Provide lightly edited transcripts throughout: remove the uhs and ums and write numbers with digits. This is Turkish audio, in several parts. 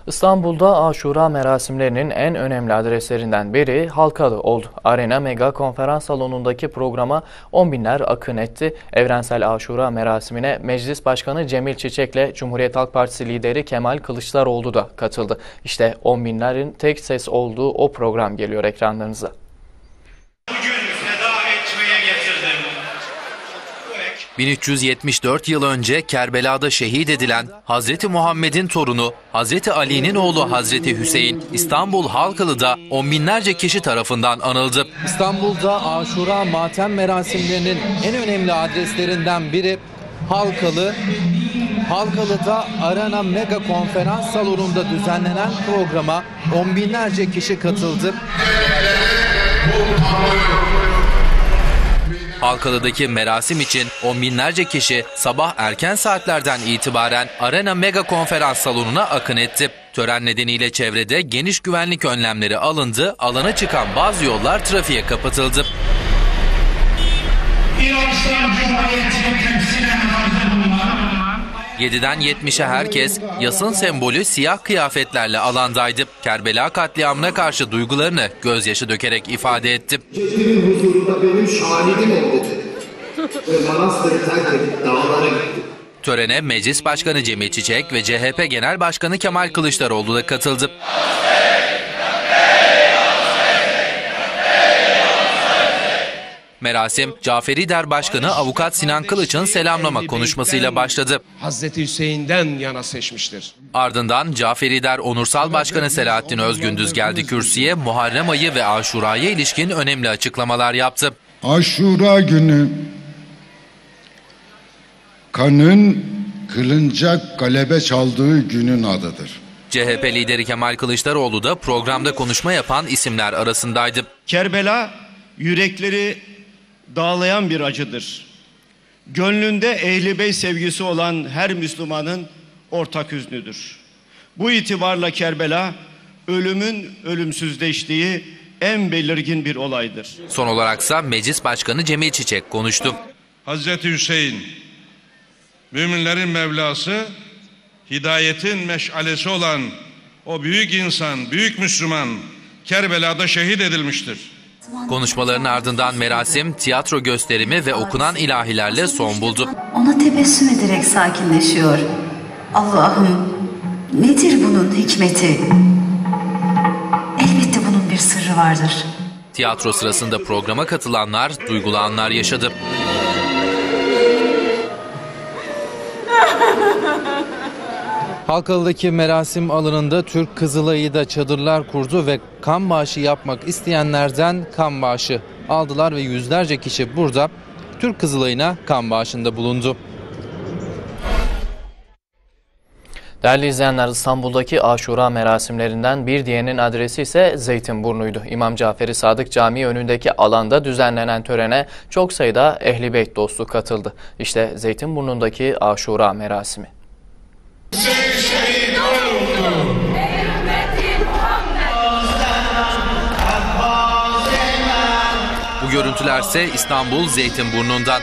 İstanbul'da Aşura merasimlerinin en önemli adreslerinden biri Halkalı oldu. Arena Mega Konferans Salonu'ndaki programa 10 binler akın etti. Evrensel Aşura merasimine Meclis Başkanı Cemil Çiçek'le Cumhuriyet Halk Partisi lideri Kemal Kılıçdaroğlu da katıldı. İşte 10 binlerin tek ses olduğu o program geliyor ekranlarınıza. 1374 yıl önce Kerbela'da şehit edilen Hazreti Muhammed'in torunu Hazreti Ali'nin oğlu Hazreti Hüseyin İstanbul Halkalı'da on binlerce kişi tarafından anıldı. İstanbul'da Aşura matem merasimlerinin en önemli adreslerinden biri Halkalı. Halkalı'da Arena Mega Konferans Salonu'nda düzenlenen programa on binlerce kişi katıldı. Halkalı'daki merasim için on binlerce kişi sabah erken saatlerden itibaren Arena Mega Konferans Salonu'na akın etti. Tören nedeniyle çevrede geniş güvenlik önlemleri alındı, alana çıkan bazı yollar trafiğe kapatıldı. 7'den 70'e herkes yasın sembolü siyah kıyafetlerle alandaydı. Kerbela katliamına karşı duygularını gözyaşı dökerek ifade etti. Ceddimin huzurunda benim şahidim ol dedi. Ve manastırı terk edip dağlara gitti. Törene Meclis Başkanı Cemil Çiçek ve CHP Genel Başkanı Kemal Kılıçdaroğlu da katıldı. Merasim, Caferider Başkanı Avukat Sinan Kılıç'ın selamlama konuşmasıyla başladı. Hazreti Hüseyin'den yana seçmiştir. Ardından Caferider Onursal Başkanı Selahattin Özgündüz geldi kürsüye, Muharrem ayı ve Aşura'ya ilişkin önemli açıklamalar yaptı. Aşura günü kanın kılınca galebe çaldığı günün adıdır. CHP lideri Kemal Kılıçdaroğlu da programda konuşma yapan isimler arasındaydı. Kerbela yürekleri dağlayan bir acıdır. Gönlünde Ehl-i Beyt sevgisi olan her Müslümanın ortak hüznüdür. Bu itibarla Kerbela ölümün ölümsüzleştiği en belirgin bir olaydır. Son olaraksa Meclis Başkanı Cemil Çiçek konuştu. Hazreti Hüseyin, müminlerin Mevlası, hidayetin meşalesi olan o büyük insan, büyük Müslüman Kerbela'da şehit edilmiştir. Konuşmaların ardından merasim, tiyatro gösterimi ve okunan ilahilerle son buldu. Ona tebessüm ederek sakinleşiyor. Allah'ım, nedir bunun hikmeti? Elbette bunun bir sırrı vardır. Tiyatro sırasında programa katılanlar duygulu anlar yaşadı. Halkalı'daki merasim alanında Türk Kızılayı da çadırlar kurdu ve kan bağışı yapmak isteyenlerden kan bağışı aldılar ve yüzlerce kişi burada Türk Kızılayı'na kan bağışında bulundu. Değerli izleyenler, İstanbul'daki Aşura merasimlerinden bir diğerinin adresi ise Zeytinburnu'ydu. İmam Caferi Sadık Camii önündeki alanda düzenlenen törene çok sayıda Ehl-i Beyt dostu katıldı. İşte Zeytinburnu'ndaki Aşura merasimi. Bu görüntülerse İstanbul Zeytinburnu'ndan.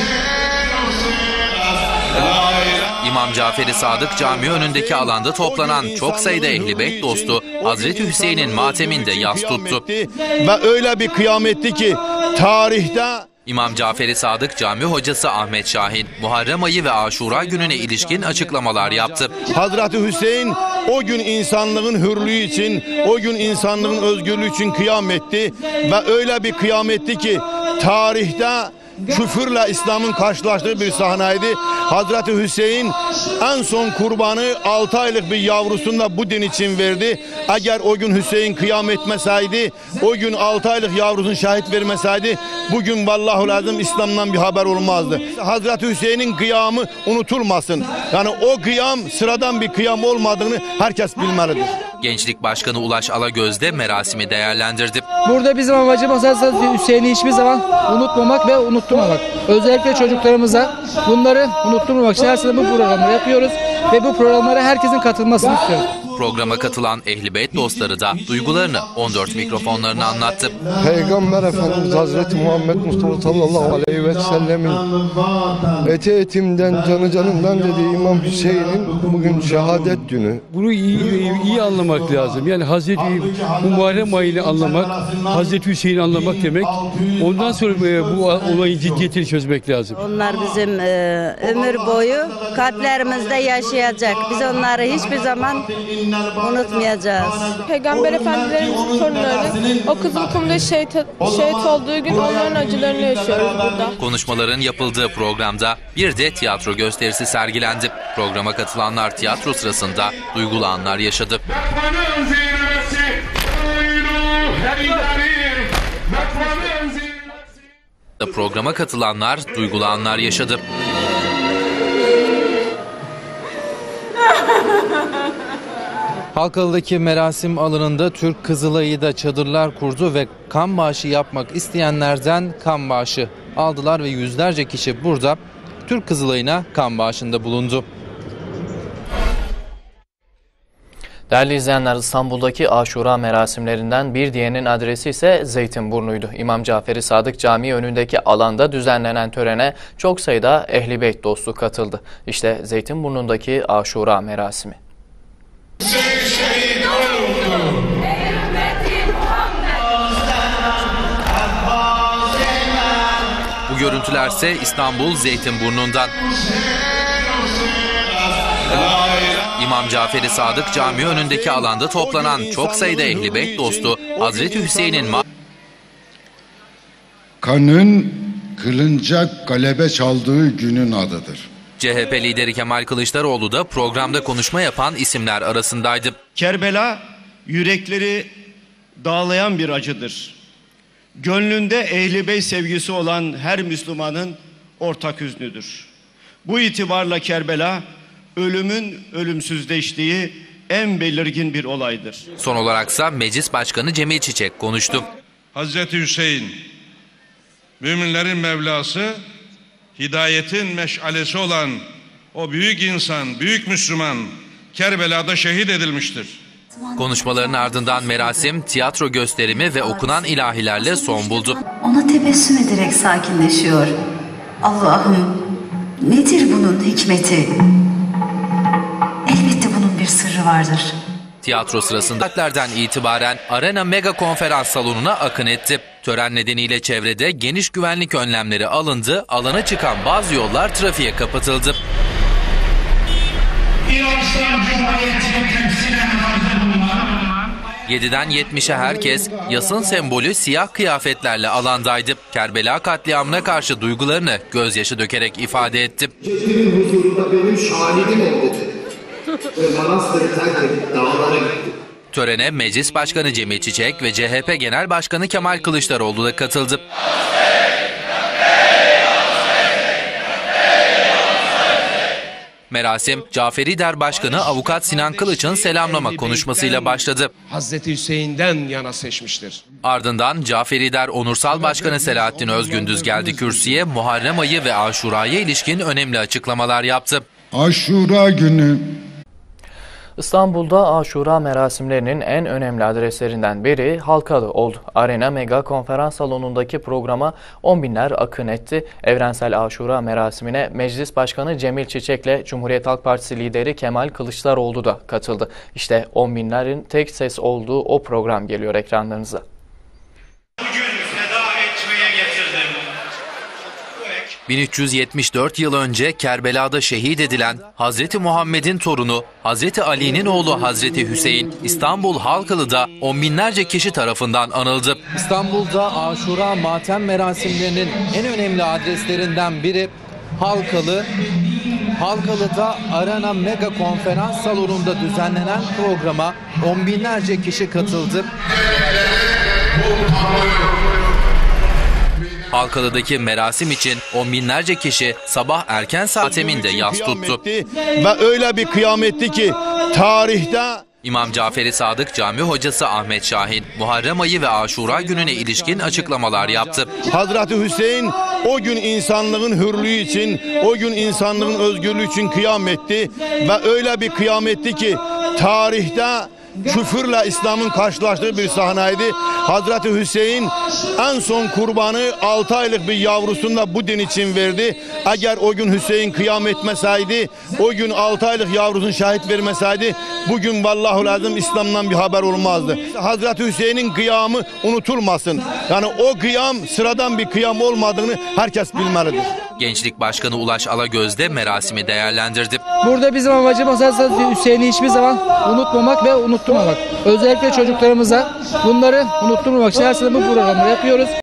İmam Caferi Sadık Camii önündeki alanda toplanan çok sayıda Ehl-i Beyt dostu Hazreti Hüseyin'in mateminde yas tuttu. Ve öyle bir kıyametti ki tarihte... İmam Caferi Sadık Camii hocası Ahmet Şahin, Muharrem ayı ve Aşura gününe ilişkin açıklamalar yaptı. Hazreti Hüseyin o gün insanlığın hürlüğü için, o gün insanlığın özgürlüğü için kıyam etti. Ve öyle bir kıyametti ki tarihte küfürle İslam'ın karşılaştığı bir sahneydi. Hazreti Hüseyin en son kurbanı 6 aylık bir yavrusunu da bu din için verdi. Eğer o gün Hüseyin kıyam etmeseydi, o gün 6 aylık yavrusunu şahit vermeseydi, bugün vallahi lazım İslam'dan bir haber olmazdı. Hazreti Hüseyin'in kıyamı unutulmasın. Yani o kıyam sıradan bir kıyam olmadığını herkes bilmelidir. Gençlik Başkanı Ulaş Alagöz de merasimi değerlendirdi. Burada bizim amacımız Hazreti Hüseyin'i hiçbir zaman unutmamak ve unutturmamak. Özellikle çocuklarımıza bunları unutturmamak için her sene bu programları yapıyoruz ve bu programlara herkesin katılmasını istiyoruz. Programa katılan Ehl-i Beyt dostları da duygularını 14 mikrofonlarına anlattı. Peygamber Efendimiz Hazreti Muhammed Mustafa sallallahu aleyhi ve sellemin eti etimden canı canımdan dediği İmam Hüseyin'in bugün şehadet günü. Bunu iyi anlamak lazım. Yani Hazreti Muharrem ayını anlamak, Hazreti Hüseyin'i anlamak demek. Ondan sonra bu olayın ciddiyetini çözmek lazım. Onlar bizim ömür boyu kalplerimizde yaşayacak. Biz onları hiçbir zaman unutmayacağız. Peygamber Efendimiz'in torunları o Kızılkum'da şehit olduğu gün onların acılarını yaşıyoruz burada. Konuşmaların yapıldığı programda bir de tiyatro gösterisi sergilendi. Programa katılanlar tiyatro sırasında duygulu anlar yaşadı. Programa katılanlar duygulu anlar yaşadı. Halkalı'daki merasim alanında Türk Kızılay'ı da çadırlar kurdu ve kan bağışı yapmak isteyenlerden kan bağışı aldılar ve yüzlerce kişi burada Türk Kızılay'ına kan bağışında bulundu. Değerli izleyenler, İstanbul'daki Aşura merasimlerinden bir diğerinin adresi ise Zeytinburnu'ydu. İmam Cafer-i Sadık Camii önündeki alanda düzenlenen törene çok sayıda Ehl-i Beyt dostu katıldı. İşte Zeytinburnu'ndaki Aşura merasimi. Bu görüntülerse İstanbul Zeytinburnu'ndan. İmam Cafer-i Sadık Camii önündeki alanda toplanan çok sayıda Ehl-i Beyt dostu Hazreti Hüseyin'in kanın kılınca galebe çaldığı günün adıdır. CHP lideri Kemal Kılıçdaroğlu da programda konuşma yapan isimler arasındaydı. Kerbela yürekleri dağlayan bir acıdır. Gönlünde Ehl-i Beyt sevgisi olan her Müslümanın ortak hüznüdür. Bu itibarla Kerbela ölümün ölümsüzleştiği en belirgin bir olaydır. Son olaraksa Meclis Başkanı Cemil Çiçek konuştu. Hazreti Hüseyin, müminlerin Mevlası, hidayetin meşalesi olan o büyük insan, büyük Müslüman Kerbela'da şehit edilmiştir. Konuşmaların ardından merasim, tiyatro gösterimi ve okunan ilahilerle son buldu. Ona tebessüm ederek sakinleşiyor. Allah'ım, nedir bunun hikmeti? Elbette bunun bir sırrı vardır. Tiyatro sırasında saatlerden itibaren Arena Mega Konferans Salonu'na akın etti. Tören nedeniyle çevrede geniş güvenlik önlemleri alındı, alana çıkan bazı yollar trafiğe kapatıldı. 7'den 70'e herkes yasın sembolü siyah kıyafetlerle alandaydı. Kerbela katliamına karşı duygularını gözyaşı dökerek ifade etti. Şehrimin huzurunda benim şahidim ol dedi. Ve manastırı terk edip dağlara gitti. Törene Meclis Başkanı Cemil Çiçek ve CHP Genel Başkanı Kemal Kılıçdaroğlu da katıldı. Merasim, Caferi Der Başkanı Avukat Sinan Kılıç'ın selamlama konuşmasıyla başladı. Hazreti Hüseyin'den yana seçmiştir. Ardından Caferi Der Onursal Başkanı Selahattin Özgündüz geldi kürsüye, Muharrem ayı ve Aşura'ya ilişkin önemli açıklamalar yaptı. Aşura günü İstanbul'da Aşura merasimlerinin en önemli adreslerinden biri Halkalı oldu. Arena Mega Konferans Salonu'ndaki programa 10 binler akın etti. Evrensel Aşura merasimine Meclis Başkanı Cemil Çiçek'le Cumhuriyet Halk Partisi lideri Kemal Kılıçdaroğlu da katıldı. İşte 10 binlerin tek ses olduğu o program geliyor ekranlarınıza. 1374 yıl önce Kerbela'da şehit edilen Hazreti Muhammed'in torunu Hazreti Ali'nin oğlu Hazreti Hüseyin İstanbul Halkalı'da on binlerce kişi tarafından anıldı. İstanbul'da Aşura matem merasimlerinin en önemli adreslerinden biri Halkalı. Halkalı'da Arena Mega Konferans Salonu'nda düzenlenen programa on binlerce kişi katıldı. Halkalı'daki merasim için on binlerce kişi sabah erken saateminde yas tuttu. Ve öyle bir kıyametti ki tarihte İmam Cafer-i Sadık Cami Hocası Ahmet Şahin, Muharrem ayı ve Aşura gününe ilişkin açıklamalar yaptı. Hazreti Hüseyin o gün insanlığın hürlüğü için, o gün insanlığın özgürlüğü için kıyam etti ve öyle bir kıyametti ki tarihte küfürle İslam'ın karşılaştığı bir sahneydi. Hazreti Hüseyin en son kurbanı 6 aylık bir yavrusunu da bu din için verdi. Eğer o gün Hüseyin kıyam etmeseydi, o gün 6 aylık yavrusunu şahit vermeseydi, bugün vallahul azim İslam'dan bir haber olmazdı. Hazreti Hüseyin'in kıyamı unutulmasın. Yani o kıyam sıradan bir kıyam olmadığını herkes bilmelidir. Gençlik Başkanı Ulaş Alagöz de merasimi değerlendirdi. Burada bizim amacımız Hüseyin'i hiçbir zaman unutmamak ve unutturmamak. Özellikle çocuklarımıza bunları unutturmamak için her sene bu programları yapıyoruz.